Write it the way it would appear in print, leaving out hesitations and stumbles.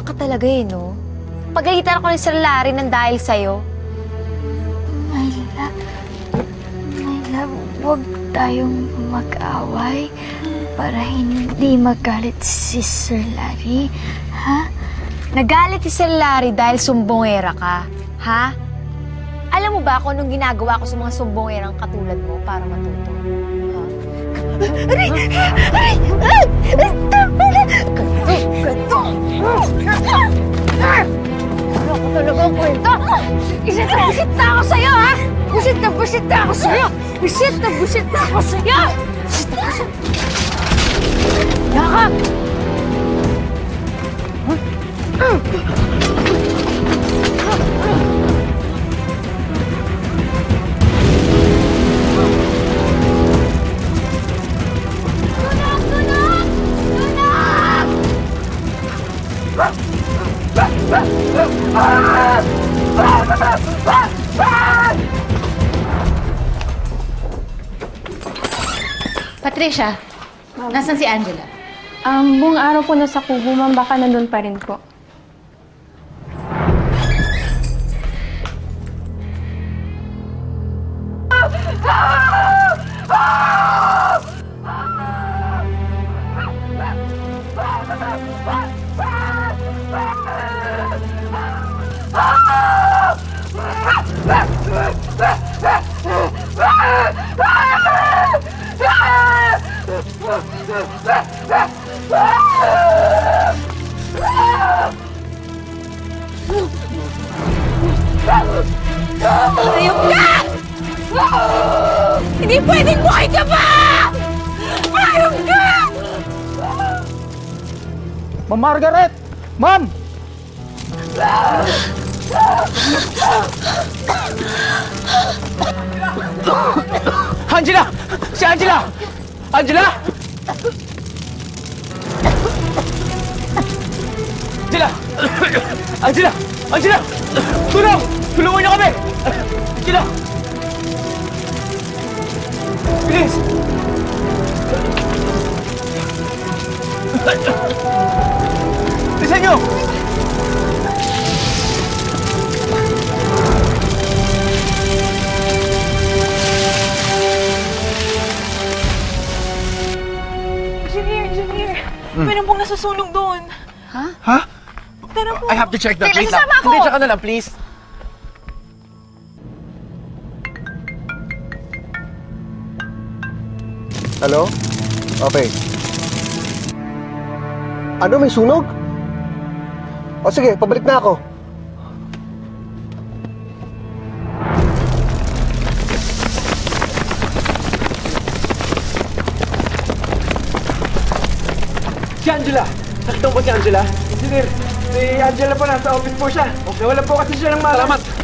ka talaga eh, no? Pagalitan ako ni Sir Larry ng dahil sa'yo. My love, huwag tayong mag-away para hindi magalit si Sir Larry, ha? Nagalit si Sir Larry dahil sumbongera ka, ha? Alam mo ba kung anong ginagawa ko sa mga sumbongerang katulad mo para matuto? Ha? Aray! Aray! Ganto! Ano ko talaga ang kwenta? Busit na ako sa'yo, ha? Busit na ako sa'yo! Busit na ako sa'yo! Yaka! Patricia, nasan si Angela? Buong araw po nasa kubo, ma'am. Baka nandun pa rin po. Ayok ka! Hindi pwedeng buhay ka pa! Ayok ka! Ma'am Margaret! Ma'am! Angela! Si Angela! Angela! Angela! Angela! Angela! Tulong! Tulungan niyo kami! Angela! Please! Bilisan niyo! Engineer! Meron pong nasusunog doon. Ha? Tara po. I have to check that. Wait, Wait lang. sasama ako! Hindi, tsaka na lang, please. Hello? Okay. Ano, may sunog? O sige, pabalik na ako. Si Angela! Nakita mo ba si Angela? Engineer, si Angela po nasa office po siya. Nawala po kasi siya ng malas. Salamat!